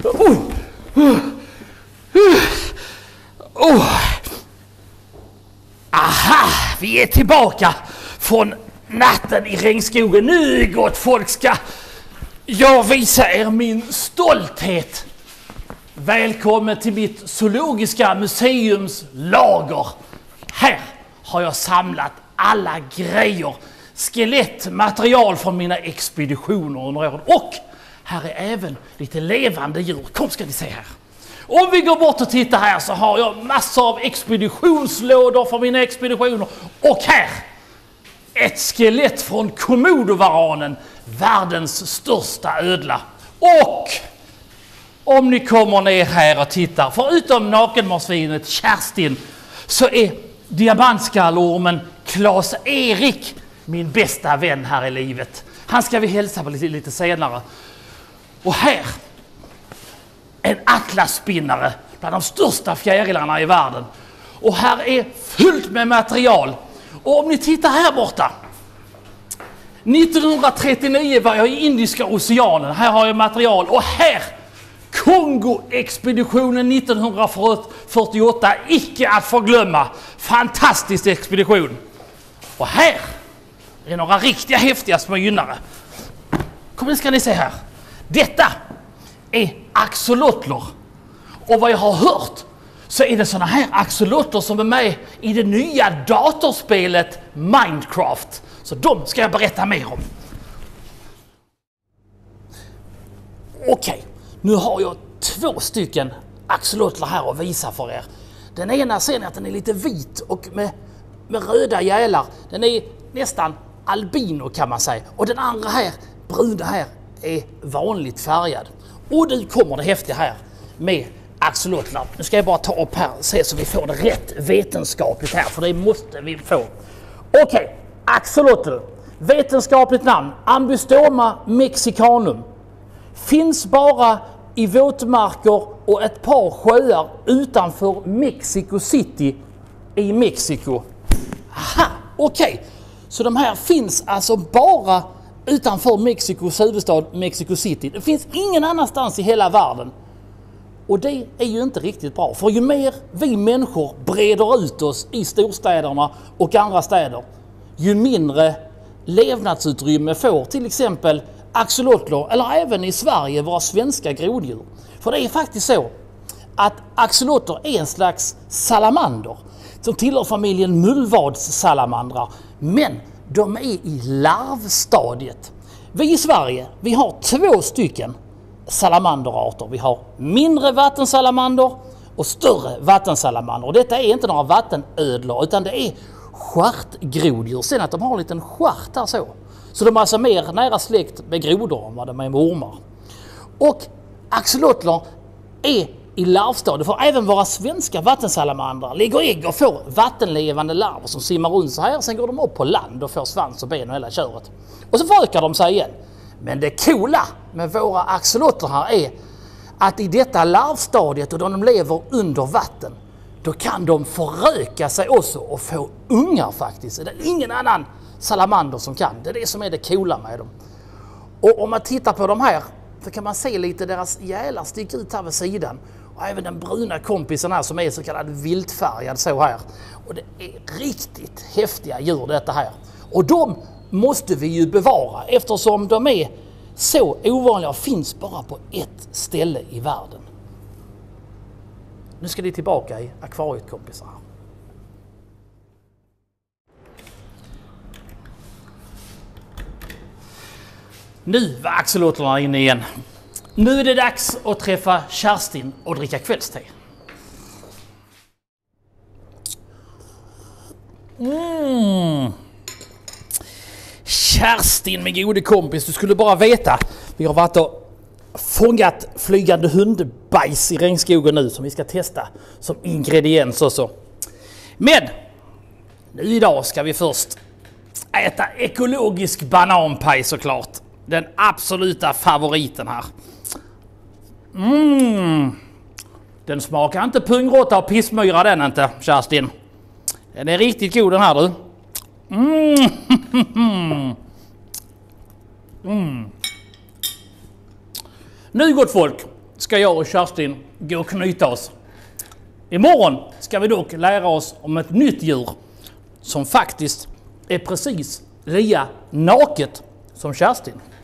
Aha, vi är tillbaka från natten i regnskogen. Nu, gott folk, ska jag visa er min stolthet. Välkommen till mitt zoologiska museums lager. Här har jag samlat alla grejer, skelettmaterial från mina expeditioner under åren. Och här är även lite levande djur. Kom ska ni se här. Om vi går bort och tittar här så har jag massor av expeditionslådor för mina expeditioner. Och här, ett skelett från komodovaranen, världens största ödla. Och om ni kommer ner här och tittar, förutom nakenmarsvinet Kerstin, så är diamantskalormen Klas-Erik min bästa vän här i livet. Han ska vi hälsa på lite senare. Och här, en atlasspinnare, bland de största fjärilarna i världen. Och här är fullt med material. Och om ni tittar här borta. 1939 var jag i Indiska oceanen. Här har jag material. Och här, Kongo-expeditionen 1948. Icke att förglömma. Fantastisk expedition. Och här är några riktiga häftiga små gynnare. Kom nu ska ni se här. Detta är axolotler. Och vad jag har hört så är det såna här axolotler som är med i det nya datorspelet Minecraft. Så de ska jag berätta mer om. Okej, nu har jag 2 stycken axolotler här att visa för er. Den ena ser ni att den är lite vit och med röda gälar. Den är nästan albino kan man säga. Och den andra här, bruna här, är vanligt färgad. Och nu kommer det häftiga här med axolotlar. Nu ska jag bara ta upp här och se så vi får det rätt vetenskapligt här, för det måste vi få. Okej, axolotl. Vetenskapligt namn, Ambystoma mexicanum. Finns bara i våtmarker och ett par sjöar utanför Mexico City i Mexiko. Aha, okej. Så de här finns alltså bara utanför Mexikos huvudstad Mexico City. Det finns ingen annanstans i hela världen. Och det är ju inte riktigt bra. För ju mer vi människor breder ut oss i storstäderna och andra städer, ju mindre levnadsutrymme får till exempel axolotler, eller även i Sverige våra svenska groddjur. För det är faktiskt så att axolotler är en slags salamander som tillhör familjen mullvadssalamandrar. Men de är i larvstadiet. Vi i Sverige, vi har 2 stycken salamanderarter. Vi har mindre vattensalamander och större vattensalamander. Och detta är inte några vattenödlor utan det är stjärtgroddjur. Sen att de har en liten stjärt här så. Så de är alltså mer nära släkt med grodor än vad de är med ormar. Och axolotler är i larvstadiet, för även våra svenska vattensalamandrar lägger ägg och får vattenlevande larver som simmar runt så här. Sen går de upp på land och får svans och ben och hela köret. Och så förökar de sig igen. Men det coola med våra axolotler här är att i detta larvstadiet och då de lever under vatten, då kan de föröka sig också och få ungar faktiskt. Det är ingen annan salamander som kan. Det är det som är det coola med dem. Och om man tittar på de här så kan man se lite deras gälar sticker ut här vid sidan. Och även den bruna kompisen här som är så kallad viltfärgad så här. Och det är riktigt häftiga djur detta här. Och de måste vi ju bevara eftersom de är så ovanliga och finns bara på ett ställe i världen. Nu ska ni tillbaka i akvariet kompisar. Nu var axolotlerna inne igen. Nu är det dags att träffa Kerstin och dricka kvällste. Kerstin, min gode kompis, du skulle bara veta. Vi har varit och fångat flygande hundbajs i regnskogen nu som vi ska testa som ingrediens och så. Men nu idag ska vi först äta ekologisk bananpaj såklart. Den absoluta favoriten här. Den smakar inte pungrotta och pissmyra den inte, Kerstin. Den är riktigt god den här du. Nu gott folk, ska jag och Kerstin gå och knyta oss. Imorgon ska vi dock lära oss om ett nytt djur som faktiskt är precis lika naket som Kerstin.